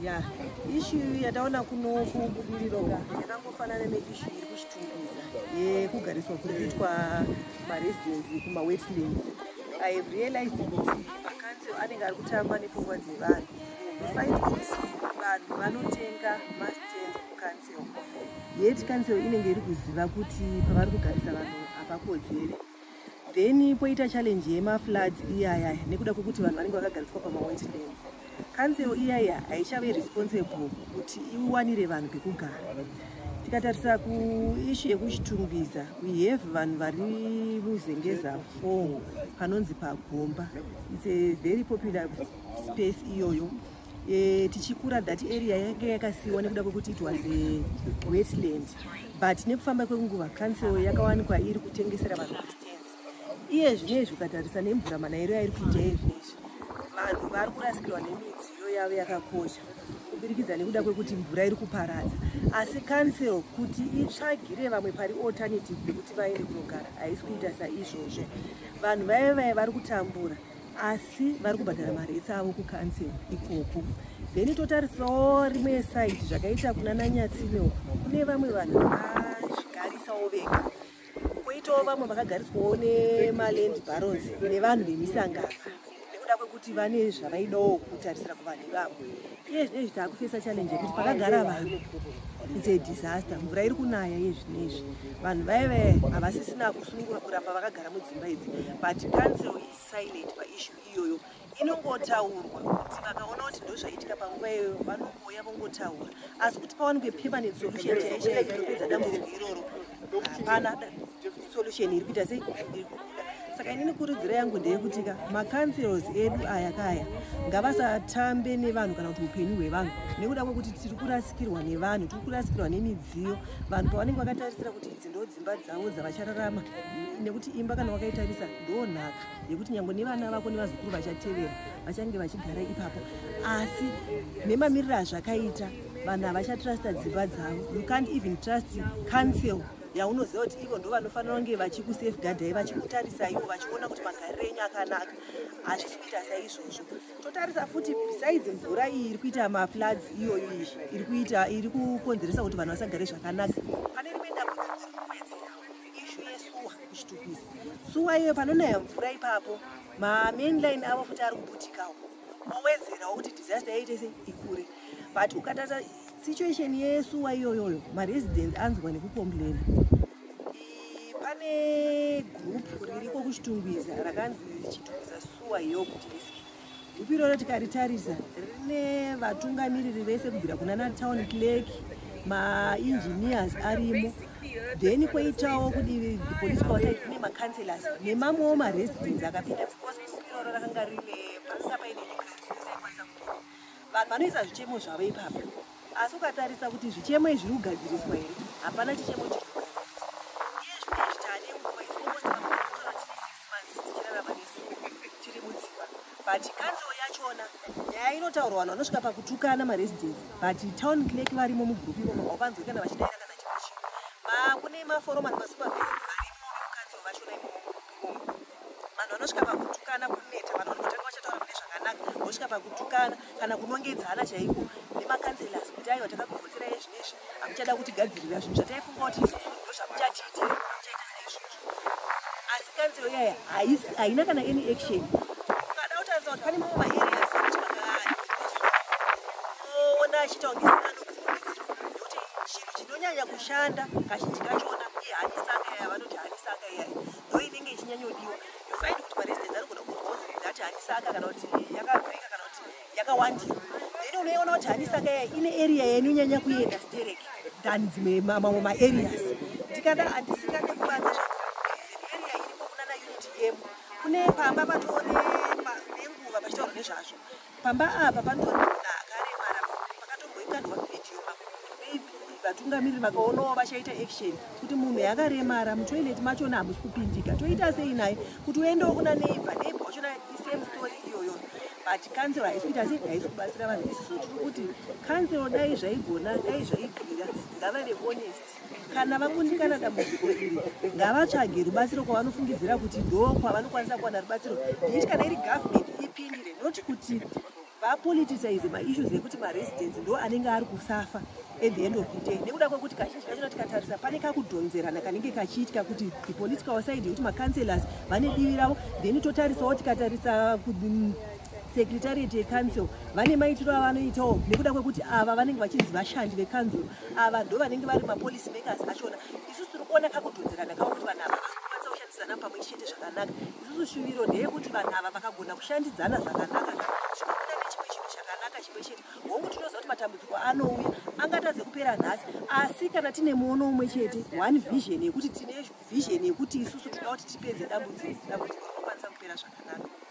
Yeah, issue yataona kuno kubudiriroka yakangofanana neissue iri kuchitungiza yekugariswa kunoitwa maresidence kumawetlands. I have realized kuti makanzero anenge ari kutamba nepfungwa dzevanhu. We find kuti vanhu vanotenga masters kukanzero, yet kanzero inenge iri kuziva kuti pavari kugarisa vanhu hapakodzere. Then poita challenge yemafloods iyaya nekuda kwekuti vanhu vanenge vakagariswa pamawetlands. Kanzero iyaya haichave responsible kuti iwanire vanhu pekugara. Tikatarisa kuissue yekuchitungiza, we have vanhu vari muzengeza 4 panonzi pagomba. It's a very popular space iyoyo. Tichikura that area yake yakasiwa nekuda kwekuti it was a wetland, but nekufamba kwenguva kanzero yakawanikwa iri kutengesera vanhu distance. Iye zvinezvi ukatarisa nemvura manayiro yairi kuita izvezvi, vanhu vari kurasikirwa nemidziyo yavo yakakosha kubirikidza nekuda kwekuti mvura iri kuparadza. Asi kanzero kuti itsvagire vamwe pari alternative yekuti vaende kunogara haisi kuita saizvozvo. Vanhu vaya vari kutambura asi vari kubhadhara mari avo kukanzero ikoko. Then totarisawo rimwe side zvakaita kuna Nanyatsimewo, kune vamwe vanhu vazvigarisawo vega, koitawo vamwe vakagariswawo nemaland barons nevanhu vemisangano nekuda kwekuti vane zvavaidawo kutarisira kuvanhu vavo. Iye zvinezvi taakufesa challenge yekuti pakagara vanhu it's a disaster. Mvura iri kunaya yezvinezvi, vanhu vaya havasisina kusunungura kuramba vakagara mudzimba idzi, but council is silent paissue iyoyo. Inongotaurwa kuti vakaona kuti ndo zvaitika panguva iyoyo vanongouya vongotaura, asi kuti pawanikwe permanent solution chaichinopedza dambudziko iroro hapana solution iri kuita sei. Saka inini kurudziro yangu ndeyekutika makanzels edu aya kaya ngavasatambe nevanhu kana kuti upenyu hwevanhu, nekuda kwekuti tiri kurasikirwa nevanhu, tiri kurasikirwa nemidziyo. Vanhu pavanenge vakatarisira kuti idzi ndo dzimba dzavo dzavachararama, nekuti imba kana wakaitarisa ndo nhaka yekuti nyangwe nevana vako nevazukuru vachatevera vachange vachigara ipapo. Asi nemamiriro azvakaita vanhu havachatrasta dzimba dzavo. You can't even trust council yaunoziva kuti ivo ndo vanofanira kunge vachikusafeguardai, vachikutarisaiwo, vachiona kuti magariro enyu akanaka. Hazvisi kuita saizvozvo. Totarisa futi besides mvura iyi iri kuita mafloods iyoyo iri kukonzeresa kuti vanhu vasagare zvakanaka, pane rimwe dambudziko riri kuwedzera, issue yesuwa kuchitukisa. Suwa iyoyo panonaya mvura ipapo mamainline avo futi ari kubutikawo, owedzerawo kuti disaster yaite sei ikure. But ukatarisa situation yesuwa iyoyoyo, maresidents anzwa nekukomplaina. Pane group ririko kuchitungiza rakanzi chitungiza suwa iyo kuti riski. Group iroro tikaritarisa rine vatungamiriri vese kubvira kuna town clerk, ma-engineers arimo, then koitawo kuti the political side kune ma-councillors nemamwewo ma-residents akapinda, because group iroro rakanga rine pasina paine vanhu vanoisa zvichemo zvavo ipapo. Asi ukatarisa kuti zvichemo izvi zviri kugadziriswa here, hapana chichemo chiri kugadziriswa. Iye zvinezvi taane nguva isingosika kutora tine 6 months tichirarama nesuwa tiri mudzimba, but kanzero yachona nyaya inotaurwa vanhu vanosvika pakutukana maresidents, but town clerk varimo mugrupu imomo haupanzwi kana vachidaira kana chimwe chinhu. Kune maforomani masupervisor varimo vekanzero vachona imomo. Vanhu vanosvika pakutukana kuneta, vanhu vanotanga vachataura mune zvakanaka, vosvika pakutukana kana kunongedzana chaiko nemakanzellors kuti aiwa takakuvhoterai zvinezvi hamuchada kutigadzirira zvinhu zvataifunga kuti isusu ndo zvamuchatiitira muchaita saizvozvo. Asi kanzero iyaya haina kana any action. Ukada kutarisa kuti pane mamwe maareas ekuti vakaona achitawo ngesikano kurumidziro, nekuti chinhu chinonyanya kushanda kazhinji kachona ihanisaka iyaya, vanoti hanisaka iyaya ndo inenge ichinyanyodiwa. You find kuti maresidents ari kuda kudzonzi kuti hanisaka kana kuti yakabreka kana kuti yakawandira. Unoiona kuti hanisaka iyaya ine area yanonyanya kuenda stereki than dzimwe mamwe maareas. Tikada handisingade kubanza area iripo kuna naunit M, kune pamba patore nenguva pachitaurwa nezvazvo. Pamba apa panori munhu akaremara pakatomboikandwa video vatungamiriri vakaonawo vachaita action kuti munhu yakaremara mutoilet machona hamusi kupindika, toita sei naye kuti uendewo kuna neighbor wachona isame story iyoyo. But council haisi kuita sei, haisi kubatsira vanhu. Isusu tiri kuti council dai zvaigona, dai zvaibvira ngavave honest. Kana vakundikana dambudziko iri ngavatsvage rubatsiro kwavanofungidzira kuti ndo kwavanokwanisa kuwana rubatsiro. Nditi kana iri government ipindire, noti kuti vapoliticize maissues ekuti maresidents ndo anenge ari kusafa at the end of the day. Nekuda kwekuti kazhinji kacho tikatarisa pane kakudhonzerana kanenge kachiitika kuti the political side yekuti macancelors vane divi ravo, then totarisawo tikatarisa secretariat yecouncil vane maitiro avanoitawo nekuda kwekuti ava vanenge vachinzi vashandi vecouncil ava ndo vanenge vari mapolicy makers achona. Isusu tiri kuona kakudhonzerana kavo kuti vanhu ava vakwanisa kushandisana pamwe chete zvakanaka. Isusu shuviro ndeyekuti vanhu ava vakagona kushandidzana zvakanaka zvinobuda nechimwe chinhu chakanaka chimwe chete. Hongu tinoziva kuti matambudziko anouya angatadze kupera nhasi, asi kana tine muono umwe chete, one vision yekuti tine vision yekuti isusu tinoda kuti tipedze dambudziko rinokwanisa kupera zvakanaka.